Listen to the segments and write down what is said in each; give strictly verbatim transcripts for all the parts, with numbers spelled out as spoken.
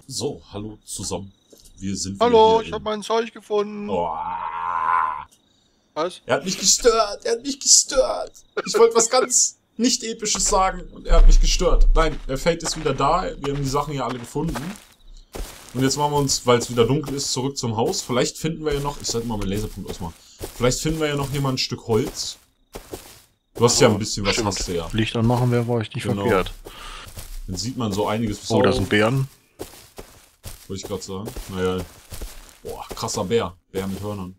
So, hallo zusammen. Wir sind wieder Hallo, hier ich habe in... mein Zeug gefunden. Oh. Was? Er hat mich gestört, er hat mich gestört. Ich wollte was ganz nicht Episches sagen und er hat mich gestört. Nein, der Fate ist wieder da, wir haben die Sachen ja alle gefunden. Und jetzt machen wir uns, weil es wieder dunkel ist, zurück zum Haus. Vielleicht finden wir ja noch, ich sollte mal meinen Laserpunkt ausmachen. Vielleicht finden wir ja noch hier mal ein Stück Holz. Du hast ja ein bisschen was, Stimmt. hast du ja. Licht anmachen wäre bei euch nicht Genau. verkehrt. Dann sieht man so einiges. Oh, da sind Bären. Wollte ich gerade sagen. Naja. Boah, krasser Bär. Bär mit Hörnern.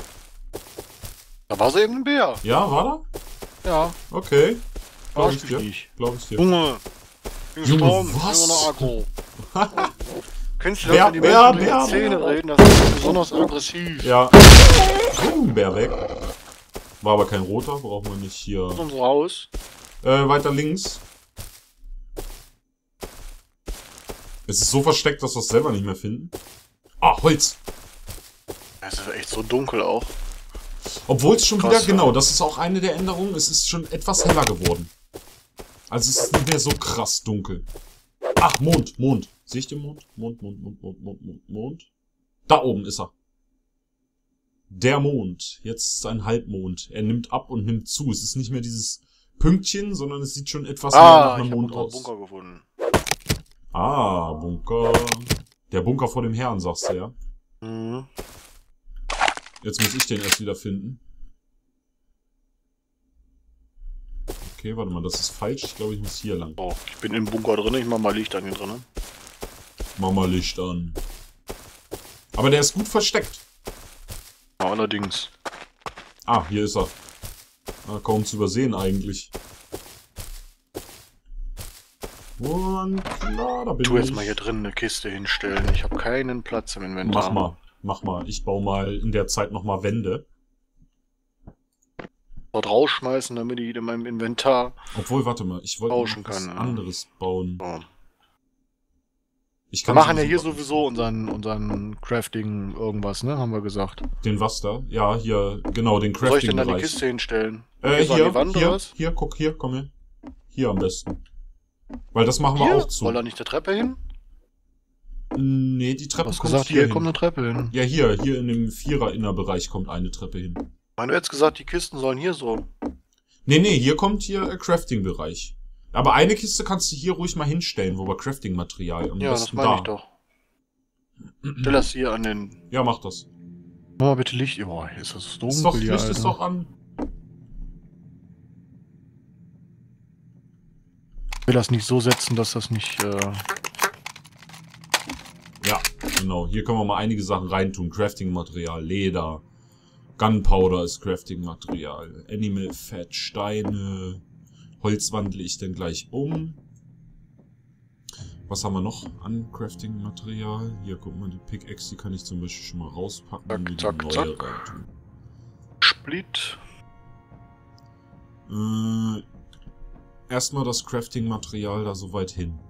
Da war so eben ein Bär. Ja, war da? Ja. Okay. Glaube ich Arsch dir. nicht. Glaube ich dir. Junge. Junge, Strom, was? immer noch Akku. Kennst du Bär, das, wenn die Bär, Menschen in Bär, die Zähne Bär. reden? Das ist besonders aggressiv. Ja. Oh, ein Bär weg. War aber kein roter, brauchen wir nicht hier. Das ist unser Haus. Äh, weiter links. Es ist so versteckt, dass wir es selber nicht mehr finden. Ah, Holz. Es ist echt so dunkel auch. Obwohl es schon Krass, wieder, ja. genau, das ist auch eine der Änderungen. Es ist schon etwas heller geworden. Also es ist nicht mehr so krass dunkel. Ach, Mond, Mond. Sehe ich den Mond? Mond, Mond, Mond, Mond, Mond, Mond, Mond. Da oben ist er. Der Mond. Jetzt ist ein Halbmond. Er nimmt ab und nimmt zu. Es ist nicht mehr dieses Pünktchen, sondern es sieht schon etwas mehr nach Ah, einem ich habe Mond unseren aus. Bunker gefunden. Ah, Bunker. Der Bunker vor dem Herrn, sagst du ja. Mhm. Jetzt muss ich den erst wieder finden. Okay, warte mal, das ist falsch. Ich glaube, ich muss hier lang. Oh, ich bin im Bunker drin. Ich mach mal Licht an hier drin. Mach mal Licht an. Aber der ist gut versteckt. Ja, allerdings. Ah, hier ist er. Ah, kaum zu übersehen eigentlich. Und klar, da bin Tu ich. jetzt mal hier drin eine Kiste hinstellen. Ich habe keinen Platz im Inventar. Mach mal, mach mal. Ich baue mal in der Zeit nochmal Wände. Dort rausschmeißen, damit ich in meinem Inventar. Obwohl, warte mal, ich wollte Tauschen noch was kann, ja. anderes bauen. So. Ich Wir kann machen ja hier sowieso- sowieso unseren, unseren Crafting irgendwas, ne? Haben wir gesagt. Den was da? Ja, hier, genau, den Wo soll ich denn da die Crafting-Bereich. Kiste hinstellen? Äh, Hier so an hier, die Wand oder hier, was? hier, guck, hier, komm her. Hier am besten. Weil das machen wir Hier? auch zu. Soll da nicht der Treppe hin? Nee, die Du Treppe hast kommt gesagt, hier hier hin. kommt eine Treppe hin. Ja, hier, hier in dem Vierer-Innerbereich kommt eine Treppe hin. Meine, du hättest gesagt, die Kisten sollen hier so. Nee, nee, hier kommt hier äh, Crafting-Bereich. Aber eine Kiste kannst du hier ruhig mal hinstellen, wo wir Crafting-Material am Ja, das besten meine da. ich doch. Stell das hier an den... Ja, mach das. Mach mal bitte Licht. Oh, hier ist das dunkel Ist doch, hier, Licht ist Alter. doch an. Ich will das nicht so setzen, dass das nicht... Äh... Ja, genau. Hier können wir mal einige Sachen reintun. Crafting-Material, Leder, Gunpowder ist Crafting-Material, Animal Fat, Steine, Holz wandle ich dann gleich um. Was haben wir noch an Crafting-Material? Hier, guck mal, die Pickaxe, die kann ich zum Beispiel schon mal rauspacken. Zack, und mir die zack, neue zack. reintun. Split. Äh, erstmal das Crafting-Material da so weit hin.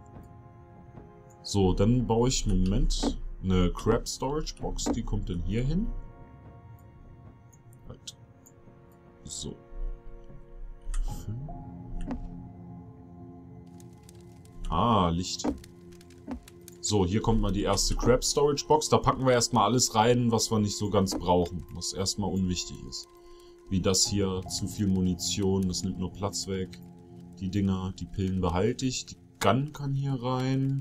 So, dann baue ich, Moment, eine Crab Storage Box, die kommt dann hier hin. Halt. So. Ah, Licht. So, hier kommt mal die erste Crab Storage Box. Da packen wir erstmal alles rein, was wir nicht so ganz brauchen. Was erstmal unwichtig ist. Wie das hier, zu viel Munition, das nimmt nur Platz weg. Die Dinger, die Pillen behalte ich. Die Gun kann hier rein.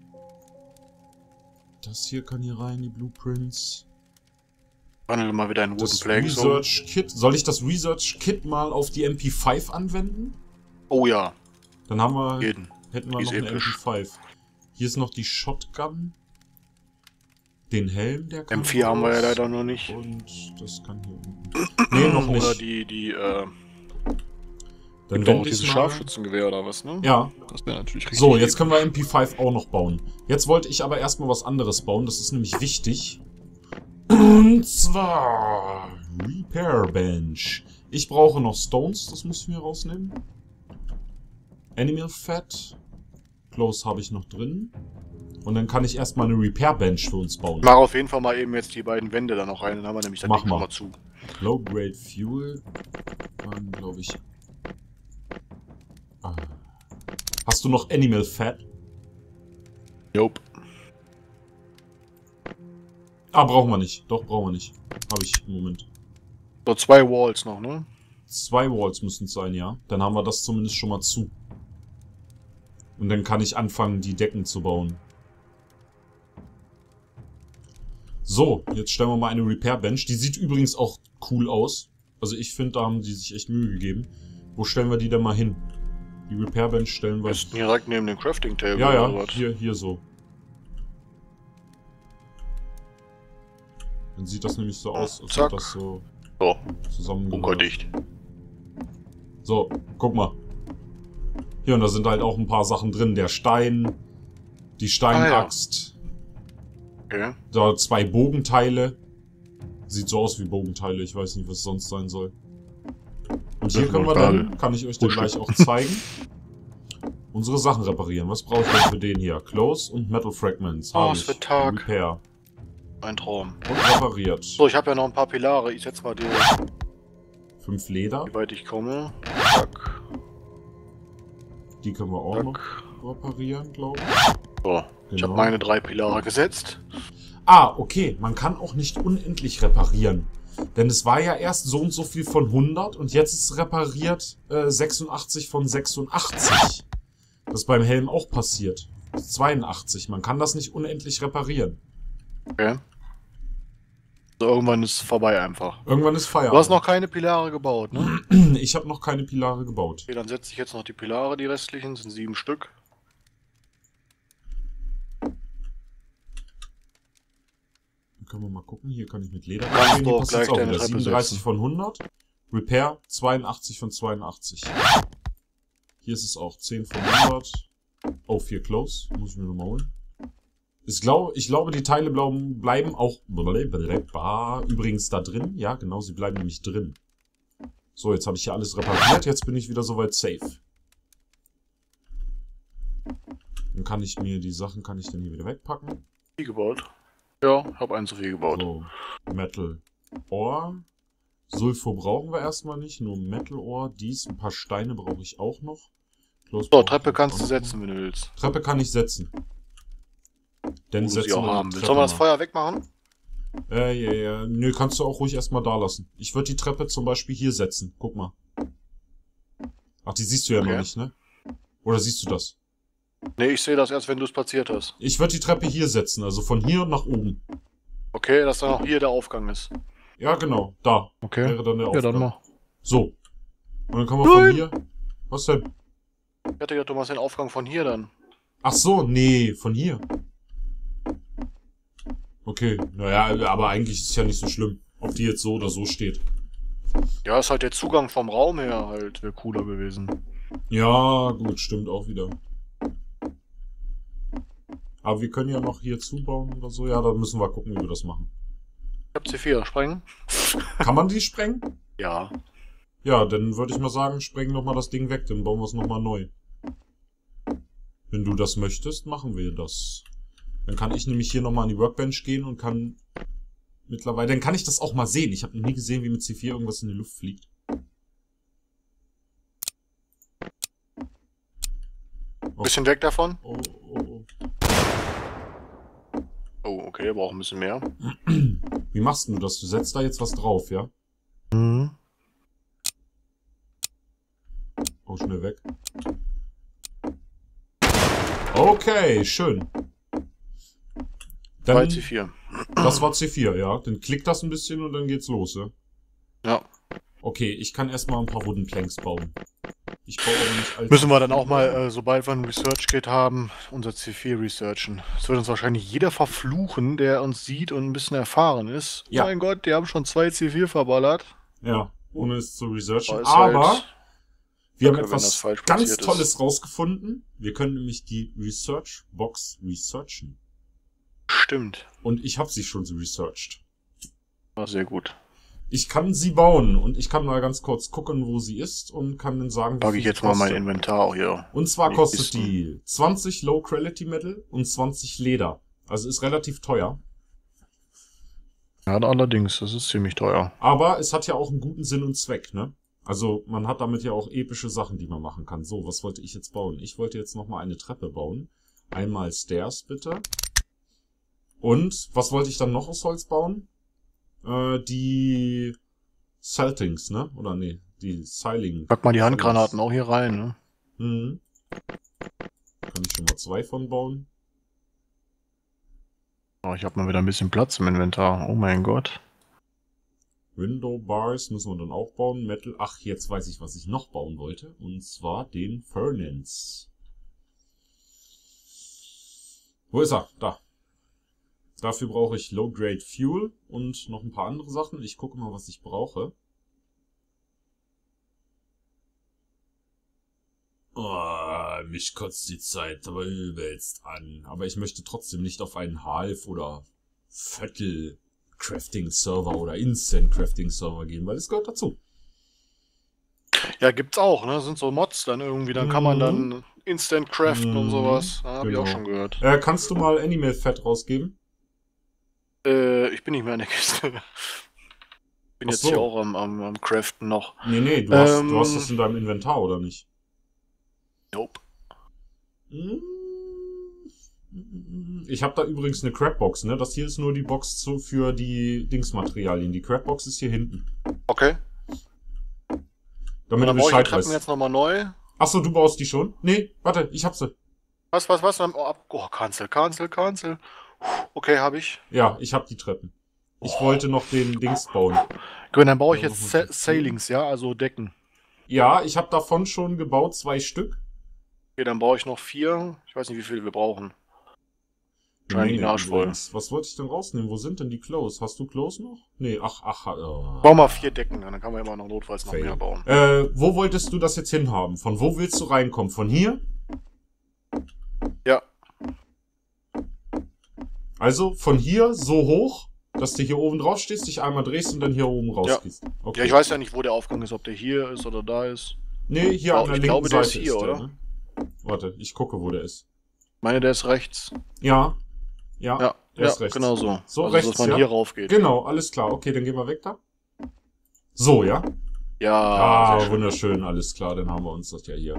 Das hier kann hier rein, die Blueprints. Wandel mal wieder einen Wooden Das Plank so. Research Kit. Soll ich das Research Kit mal auf die M P fünf anwenden? Oh ja, Dann haben wir, jeden. hätten wir Die noch ist eine M P episch. fünf. Hier ist noch die Shotgun. Den Helm, der kann M vier haben wir ja raus. leider noch nicht. Und das kann hier unten. Nee, noch nicht. Oder die, die, äh... Dann Gibt auch wende dieses ich mal. Scharfschützengewehr oder was, ne? Ja. Das wäre natürlich richtig. So, jetzt können wir M P fünf auch noch bauen. Jetzt wollte ich aber erstmal was anderes bauen. Das ist nämlich wichtig. Und zwar Repair Bench. Ich brauche noch Stones. Das muss ich mir rausnehmen. Animal Fat. Clothes habe ich noch drin. Und dann kann ich erstmal eine Repair Bench für uns bauen. Ich mache auf jeden Fall mal eben jetzt die beiden Wände da noch rein, dann haben wir nämlich das Mach Ding schon mal. mal zu. Low Grade Fuel. Dann glaube ich. Ah. Hast du noch Animal Fat? Nope. Ah, brauchen wir nicht. Doch, brauchen wir nicht. Habe ich im Moment. So, zwei Walls noch, ne? Zwei Walls müssen es sein, ja. Dann haben wir das zumindest schon mal zu. Und dann kann ich anfangen, die Decken zu bauen. So, jetzt stellen wir mal eine Repair Bench. Die sieht übrigens auch cool aus. Also ich finde, da haben die sich echt Mühe gegeben. Wo stellen wir die denn mal hin? Die Repair Bench stellen wir... Ist direkt neben dem Crafting Table Ja, ja, oder was? hier, hier so. Dann sieht das nämlich so aus, als Zack. ob das so So, zusammengehört. bunkerdicht. So, guck mal. Hier, und da sind halt auch ein paar Sachen drin. Der Stein, die Steinaxt, Okay. da zwei Bogenteile. Sieht so aus wie Bogenteile, ich weiß nicht, was es sonst sein soll. Und hier Das können wir ist dann, geil. kann ich euch dann gleich auch zeigen, unsere Sachen reparieren. Was brauche ich denn für den hier? Close und Metal Fragments. Oh, Habe es ich. wird Tag. Repair. Ein Traum. Und repariert. So, ich habe ja noch ein paar Pilare. Ich setze mal die, Fünf Leder. wie weit ich komme. Zack, Die können wir auch noch zack. reparieren, glaube ich. So, ich Genau. habe meine drei Pilare gesetzt. Ah, okay. Man kann auch nicht unendlich reparieren. Denn es war ja erst so und so viel von hundert und jetzt ist repariert äh, sechsundachtzig von sechsundachtzig. Das ist beim Helm auch passiert. zweiundachtzig. Man kann das nicht unendlich reparieren. Okay. So, irgendwann ist es vorbei einfach. Irgendwann ist Du Feierabend. hast noch keine Pilare gebaut, ne? Ich habe noch keine Pilare gebaut. Okay, dann setze ich jetzt noch die Pilare, die restlichen, sind sieben Stück. Dann können wir mal gucken. Hier kann ich mit Leder Kannst reparieren. du Hier auch passiert gleich auch deine wieder. Treppe siebenunddreißig setzen. von hundert. Repair zweiundachtzig von zweiundachtzig. Hier ist es auch zehn von hundert. Oh, vier Close. Muss ich mir nochmal holen. Ich glaube, ich glaube, die Teile bleiben, bleiben auch übrigens da drin. Ja, genau, sie bleiben nämlich drin. So, jetzt habe ich hier alles repariert. Jetzt bin ich wieder soweit safe. Dann kann ich mir die Sachen, kann ich dann hier wieder wegpacken. Viel gebaut. Ja, habe einen zu viel gebaut. So, Metal Ore. Sulfur brauchen wir erstmal nicht, nur Metal Ore. Dies, ein paar Steine brauche ich auch noch. Close So, brauche Treppe ich kannst auch du noch. setzen, wenn du willst. Treppe kann ich setzen. Dann Wo du setzen sie auch wir die haben willst. Treppe Sollen wir das mal. Feuer wegmachen? Äh, ja, ja. Nö, kannst du auch ruhig erstmal da lassen. Ich würde die Treppe zum Beispiel hier setzen. Guck mal. Ach, die siehst du ja Okay. noch nicht, ne? Oder siehst du das? Ne, ich sehe das erst, wenn du es platziert hast. Ich würde die Treppe hier setzen, also von hier nach oben. Okay, dass dann auch hier der Aufgang ist. Ja, genau. Da Okay. wäre dann der Ja, Aufgang. dann mal. So. Und dann können wir von Nein. hier... Was denn? Ich hatte gedacht, du machst den Aufgang von hier dann. Ach so, nee, von hier. Okay, naja, aber eigentlich ist es ja nicht so schlimm, ob die jetzt so oder so steht. Ja, ist halt der Zugang vom Raum her halt, wäre cooler gewesen. Ja, gut, stimmt auch wieder. Aber wir können ja noch hier zubauen oder so. Ja, da müssen wir gucken, wie wir das machen. Ich hab C vier, sprengen? Kann man die sprengen? Ja. Ja, dann würde ich mal sagen, sprengen nochmal das Ding weg, dann bauen wir es nochmal neu. Wenn du das möchtest, machen wir das. Dann kann ich nämlich hier nochmal an die Workbench gehen und kann mittlerweile... Dann kann ich das auch mal sehen. Ich habe noch nie gesehen, wie mit C vier irgendwas in die Luft fliegt. Oh. Bisschen weg davon. Oh, oh, oh. Oh, okay, braucht ein bisschen mehr. Wie machst du das? Du setzt da jetzt was drauf, ja? Mhm. Oh, schnell weg. Okay, schön. Bei Dann, C vier. das war C vier, ja. Dann klickt das ein bisschen und dann geht's los, ja? Ja. Okay, ich kann erstmal ein paar Wooden Planks bauen. Ich baue aber nicht allzu Müssen wir dann auch viele. mal, äh, sobald wir ein Research-Kit haben, unser C vier researchen. Das wird uns wahrscheinlich jeder verfluchen, der uns sieht und ein bisschen erfahren ist. Ja. Mein Gott, die haben schon zwei C vier verballert. Ja, ohne es zu researchen. Aber ist Aber halt- wir haben Danke, wenn das etwas falsch ganz platziert ist. Tolles rausgefunden. Wir können nämlich die Research Box researchen. Stimmt. Und ich habe sie schon so researched. War sehr gut. Ich kann sie bauen und ich kann mal ganz kurz gucken, wo sie ist und kann dann sagen, wie Packe viel ich sie jetzt mal mein kostet. Inventar hier. Und zwar die kostet Kisten. die zwanzig Low Quality Metal und zwanzig Leder. Also ist relativ teuer. Ja, allerdings, das ist ziemlich teuer. Aber es hat ja auch einen guten Sinn und Zweck, ne? Also man hat damit ja auch epische Sachen, die man machen kann. So, was wollte ich jetzt bauen? Ich wollte jetzt nochmal eine Treppe bauen. Einmal Stairs bitte. Und was wollte ich dann noch aus Holz bauen? Äh, die Saltings, ne? Oder nee, die Siling. Pack mal die Handgranaten auch hier rein, ne? Mhm. Kann ich schon mal zwei von bauen. Oh, ich habe mal wieder ein bisschen Platz im Inventar. Oh mein Gott. Window Bars müssen wir dann auch bauen. Metal. Ach, jetzt weiß ich, was ich noch bauen wollte. Und zwar den Furnace. Wo ist er? Da. Dafür brauche ich Low-Grade Fuel und noch ein paar andere Sachen. Ich gucke mal, was ich brauche. Oh, mich kotzt die Zeit aber übelst an. Aber ich möchte trotzdem nicht auf einen Half- oder Viertel-Crafting-Server oder Instant-Crafting-Server gehen, weil es gehört dazu. Ja, gibt's auch, ne? Das sind so Mods dann irgendwie. Dann kann man dann Instant craften Mhm. und sowas. Ja, hab Genau. ich auch schon gehört. Äh, kannst du mal Animal Fat rausgeben? Äh, ich bin nicht mehr in der Kiste. Ich bin Ach jetzt so. hier auch am, am, am Craften noch. Nee, nee, du hast, Ähm. du hast das in deinem Inventar, oder nicht? Nope. Ich habe da übrigens eine Crapbox, ne? Das hier ist nur die Box zu, für die Dingsmaterialien. Die Crapbox ist hier hinten. Okay. Damit Dann du baue ich die Bescheid Treppen weißt. jetzt nochmal neu. Achso, du baust die schon? Nee, warte, ich hab sie. Was, was, was? Oh, ab- oh, cancel, cancel, cancel. Okay, habe ich. Ja, ich hab die Treppen. Ich wollte noch den Dings bauen. Gut, dann baue ich Ja, jetzt noch Sa was dazu. Sailings, ja, also Decken. Ja, ich habe davon schon gebaut, zwei Stück. Okay, dann baue ich noch vier. Ich weiß nicht, wie viele wir brauchen. Wahrscheinlich Menge ein Arsch voll. übrigens. Was wollte ich denn rausnehmen? Wo sind denn die Clothes? Hast du Clothes noch? Nee, ach, ach. Oh. Bau mal vier Decken, dann kann man immer noch notfalls noch Fail. mehr bauen. Äh, wo wolltest du das jetzt hinhaben? Von wo willst du reinkommen? Von hier? Ja. Also von hier so hoch, dass du hier oben drauf stehst, dich einmal drehst und dann hier oben rausgehst. Okay. Ja, ich weiß ja nicht, wo der Aufgang ist, ob der hier ist oder da ist. Nee, hier Glaub- an der ich linken glaube, der Seite ist hier, der, oder? ne? Warte, ich gucke, wo der ist. Ich meine, der ist rechts. Ja. Ja, Ja, der ja, ist rechts. genau so. So, also, rechts, dass man ja? hier rauf geht. Genau, alles klar. Okay, dann gehen wir weg da. So, ja? Ja, Ah, sehr schön. wunderschön, alles klar, dann haben wir uns das ja hier.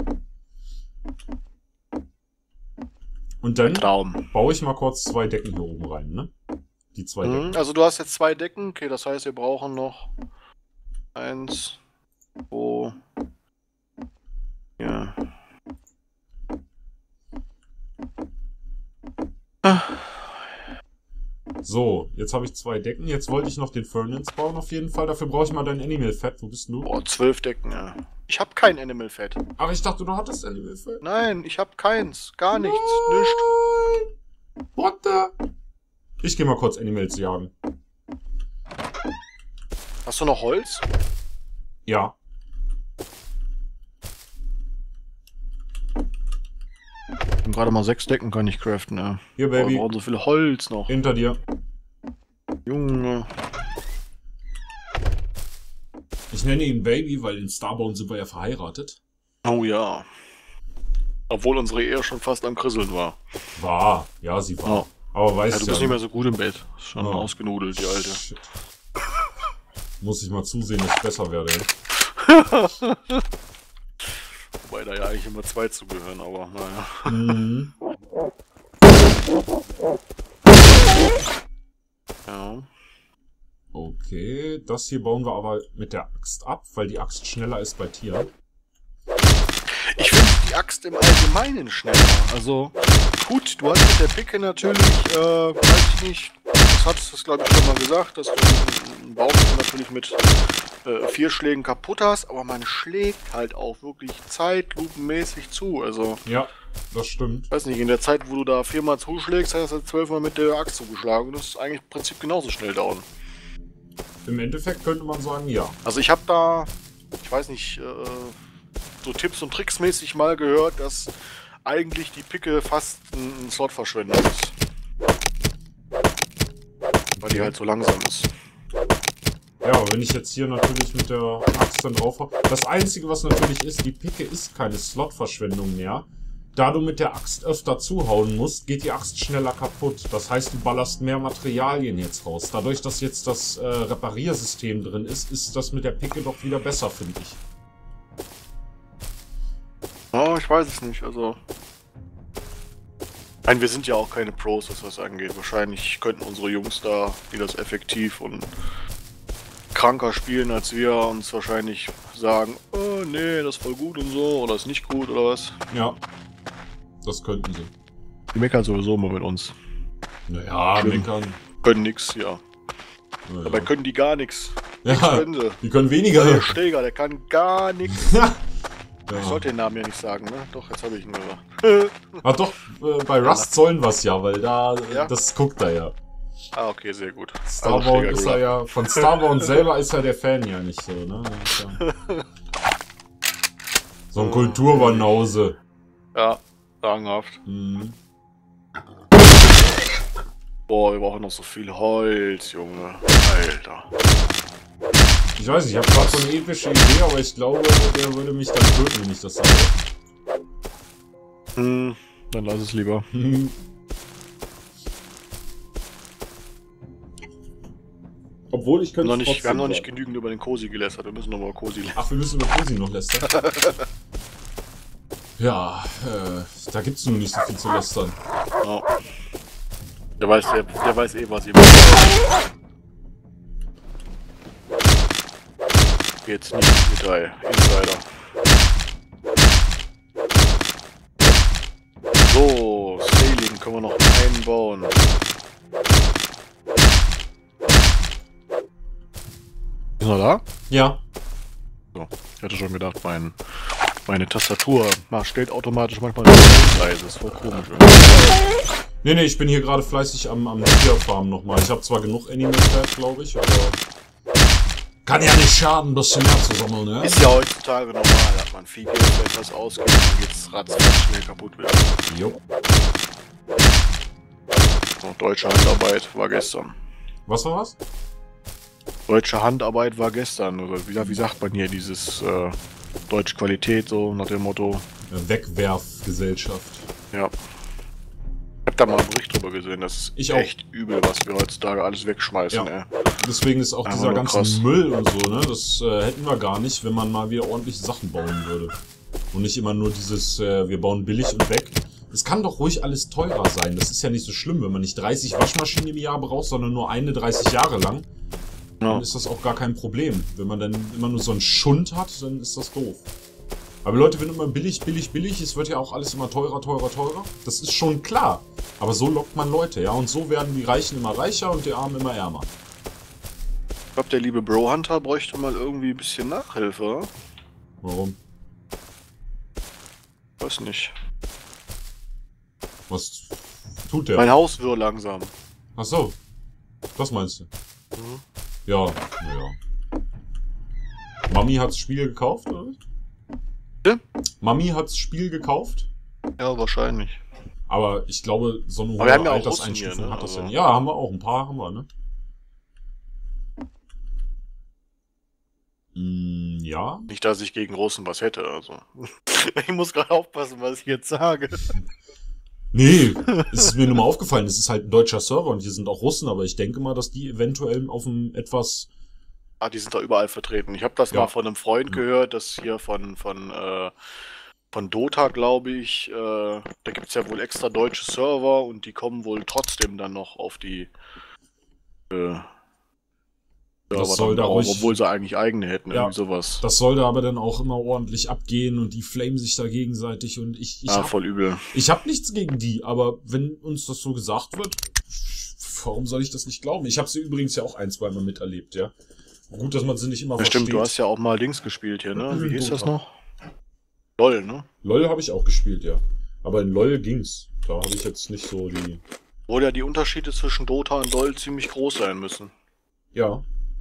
Und dann Traum. baue ich mal kurz zwei Decken hier oben rein, ne? Die zwei Decken. Mhm, also du hast jetzt zwei Decken. Okay, das heißt, wir brauchen noch eins, zwei, ja. Ah, So, jetzt habe ich zwei Decken. Jetzt wollte ich noch den Furnace bauen auf jeden Fall. Dafür brauche ich mal dein Animal Fat. Wo bist du? boah, zwölf Decken, ja. Ich habe kein Animal Fat. Ach, ich dachte, du hattest Animal Fat. Nein, ich habe keins. Gar nichts. Nein. Nichts. What the? Ich gehe mal kurz Animals jagen. Hast du noch Holz? Ja. Ich habe gerade mal sechs Decken, kann ich craften, ja. Hier, Aber wir Baby. brauchen so viel Holz noch. Hinter dir. Junge. Ich nenne ihn Baby, weil in Starbound sind wir ja verheiratet. Oh ja. Obwohl unsere Ehe schon fast am Krisseln war. War. Ja, sie war. Ja. Aber Ja, weißt du ja. bist nicht mehr so gut im Bett. Ist schon Ja. ausgenudelt, die Alte. Shit. Muss ich mal zusehen, dass ich besser werde. Ey. Wobei da ja eigentlich immer zwei zugehören, aber naja. Mhm. Ja. Okay, das hier bauen wir aber mit der Axt ab, weil die Axt schneller ist bei Tieren. Ich finde die Axt im Allgemeinen schneller. Also, gut, du hast mit der Picke natürlich, äh, weiß ich nicht, das hattest du glaube ich schon mal gesagt, dass du einen Baum natürlich mit äh, vier Schlägen kaputt hast, aber man schlägt halt auch wirklich zeitlupenmäßig zu. Also, Ja, das stimmt. weiß nicht, in der Zeit, wo du da viermal zuschlägst, hast du zwölfmal mit der Axt zugeschlagen. Das ist eigentlich im Prinzip genauso schnell dauern. Im Endeffekt könnte man sagen, ja. Also ich habe da, ich weiß nicht, äh, so Tipps und Tricks mäßig mal gehört, dass eigentlich die Picke fast ein Slot-Verschwendung ist. Weil die halt so langsam ist. Ja, aber wenn ich jetzt hier natürlich mit der Axt dann drauf habe. Das Einzige, was natürlich ist, die Picke ist keine Slot-Verschwendung mehr. Da du mit der Axt öfter zuhauen musst, geht die Axt schneller kaputt. Das heißt, du ballerst mehr Materialien jetzt raus. Dadurch, dass jetzt das äh, Repariersystem drin ist, ist das mit der Picke doch wieder besser, finde ich. Oh, ich weiß es nicht, also. Nein, wir sind ja auch keine Pros, was das angeht. Wahrscheinlich könnten unsere Jungs da, die das effektiv und kranker spielen als wir, uns wahrscheinlich sagen, oh nee, das ist voll gut und so, oder ist nicht gut, oder was? Ja, das könnten sie. Die meckern sowieso immer mit uns. Naja, Schlimm. meckern. Können nix, ja. Naja. Dabei können die gar nix. Ja, können sie. die können weniger. Der Steger, der kann gar nichts. Ja. Ich sollte den Namen ja nicht sagen, ne? Doch, jetzt habe ich ihn gesagt. Ah doch, äh, bei Rust sollen wir's ja, weil da, Ja? das guckt er ja. Ah, okay, sehr gut. Starbound ist er ja, von Starbound selber ist er der Fan ja nicht so, ne? Ja. So ein Kulturbanause. Ja, sagenhaft. Mhm. Boah, wir brauchen noch so viel Holz, Junge. Alter. Ich weiß nicht, ich habe gerade so eine epische Idee, aber ich glaube, der würde mich dann töten, wenn ich das sage. Hm, dann lass es lieber. Mhm. Obwohl ich könnte Noch nicht, wir trotzdem haben noch nicht sagen. genügend über den Cosi gelästert, wir müssen noch mal Cosi lästern. Ach, wir müssen über Cosi noch lästern. Ja, äh, da gibt's nun nicht so viel zu lästern. Ja. Der weiß, der, der weiß eh, was ihm macht. Jetzt nicht im Detail. Insider. So, Sailing können wir noch einbauen. Ist er da? Ja. So, ich hatte schon gedacht, mein, meine Tastatur macht, stellt automatisch manchmal leise. Das ist voll komisch. Nee, nee, ich bin hier gerade fleißig am, am Tierfarm nochmal. Ich habe zwar genug Animal-Fat, glaube ich, aber... Kann ja nicht schaden, ein bisschen mehr zu sammeln, ne? Ist ja heutzutage normal, hat man viel Geld, wenn das ausgeht, dann geht's ratzfatz schnell kaputt wieder. Jo. So, deutsche Handarbeit war gestern. Was war was? Deutsche Handarbeit war gestern, oder wie, wie sagt man hier, dieses äh, deutsche Qualität, so nach dem Motto. Äh, Wegwerfgesellschaft. Ja. Ich hab da mal einen Bericht drüber gesehen, das ist Ich auch. echt übel, was wir heutzutage alles wegschmeißen, Ja. ey. Deswegen ist auch Einfach dieser nur ganze krass. Müll und so, ne? Das äh, hätten wir gar nicht, wenn man mal wieder ordentliche Sachen bauen würde. Und nicht immer nur dieses, äh, wir bauen billig und weg. Es kann doch ruhig alles teurer sein. Das ist ja nicht so schlimm, wenn man nicht dreißig Waschmaschinen im Jahr braucht, sondern nur eine dreißig Jahre lang. Ja. Dann ist das auch gar kein Problem. Wenn man dann immer nur so einen Schund hat, dann ist das doof. Aber Leute, wenn immer billig, billig, billig, es wird ja auch alles immer teurer, teurer, teurer. Das ist schon klar. Aber so lockt man Leute, ja. Und so werden die Reichen immer reicher und die Armen immer ärmer. Ich glaube, der liebe Bro Hunter bräuchte mal irgendwie ein bisschen Nachhilfe, oder? Warum? Weiß nicht. Was tut der? Mein Haus wird langsam. Ach so. Das meinst du? Mhm. Ja, naja. Mami hat's Spiel gekauft, oder? Ja? Mami hat's Spiel gekauft? Ja, wahrscheinlich. Aber ich glaube, so eine Aber wir haben hohe ja auch Alterseinstufung Russen hier, ne? hat das ja Also- nicht. Ja, haben wir auch. Ein paar haben wir, ne? Mm, ja. Nicht, dass ich gegen Russen was hätte, also. Ich muss gerade aufpassen, was ich jetzt sage. Nee, es ist mir nur mal aufgefallen, es ist halt ein deutscher Server und hier sind auch Russen, aber ich denke mal, dass die eventuell auf einem etwas... Ah, die sind da überall vertreten. Ich habe das Ja. mal von einem Freund Ja. gehört, das hier von, von, äh, von Dota, glaube ich. Äh, da gibt es ja wohl extra deutsche Server und die kommen wohl trotzdem dann noch auf die äh, Das Server soll dann da drauf, ruhig- obwohl sie eigentlich eigene hätten, Ja. irgendwie sowas. Das soll da aber dann auch immer ordentlich abgehen und die flamen sich da gegenseitig und ich... ich ah, hab, voll übel. Ich habe nichts gegen die, aber wenn uns das so gesagt wird, warum soll ich das nicht glauben? Ich habe sie übrigens ja auch ein, zweimal miterlebt, ja. Gut, dass man sie nicht immer Ja, versteht. stimmt, du hast ja auch mal Dings gespielt hier, ne? Wie hieß das Dota. noch? LOL, ne? LOL habe ich auch gespielt, ja. Aber in LOL ging's. Da habe ich jetzt nicht so die... Wo ja die Unterschiede zwischen Dota und LOL ziemlich groß sein müssen. Ja.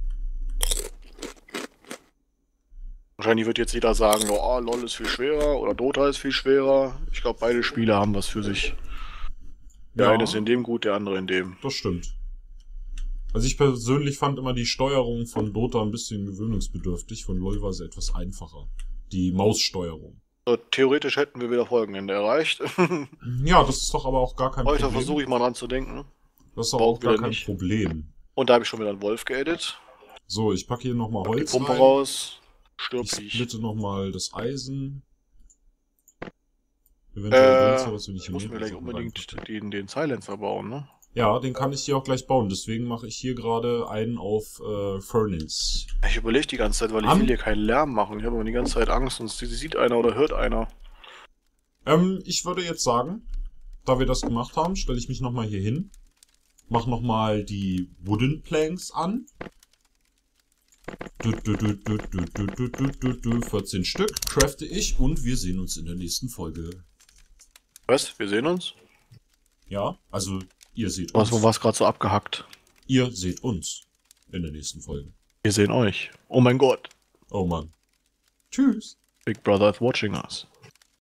Wahrscheinlich wird jetzt jeder sagen, oh, LOL ist viel schwerer oder Dota ist viel schwerer. Ich glaube, beide Spiele haben was für sich. Der Ja. eine ist in dem gut, der andere in dem. Das stimmt. Also ich persönlich fand immer die Steuerung von Dota ein bisschen gewöhnungsbedürftig. Von LoL war sie etwas einfacher. Die Maussteuerung. So, theoretisch hätten wir wieder Folgenende erreicht. Ja, das ist doch aber auch gar kein Heute Problem. versuche ich mal dran zu denken. Das ist doch brauch auch gar wieder kein nicht. Problem. Und da habe ich schon wieder einen Wolf geedit. So, ich packe hier nochmal Pack die Holz Pumpe rein. raus. Ich Stirb ich. splitte nochmal das Eisen. Eventuell Äh, bringt's ja was, wenn ich ich hier muss mir gleich Sachen unbedingt reinpacke. den, den Silencer bauen, ne? Ja, den kann ich dir auch gleich bauen. Deswegen mache ich hier gerade einen auf äh, Furnace. Ich überlege die ganze Zeit, weil ich Am- will hier keinen Lärm machen. Ich habe immer die ganze Zeit Angst, sonst sieht einer oder hört einer. Ähm, ich würde jetzt sagen, da wir das gemacht haben, stelle ich mich nochmal hier hin. Mach nochmal die Wooden Planks an. Du, du, du, du, du, du, du, du, du, du. vierzehn Stück crafte ich und wir sehen uns in der nächsten Folge. Was? Wir sehen uns? Ja, also ihr seht Was, uns. wo war es gerade so abgehackt? Ihr seht uns in der nächsten Folge. Wir sehen euch. Oh mein Gott. Oh Mann. Tschüss. Big Brother is watching us.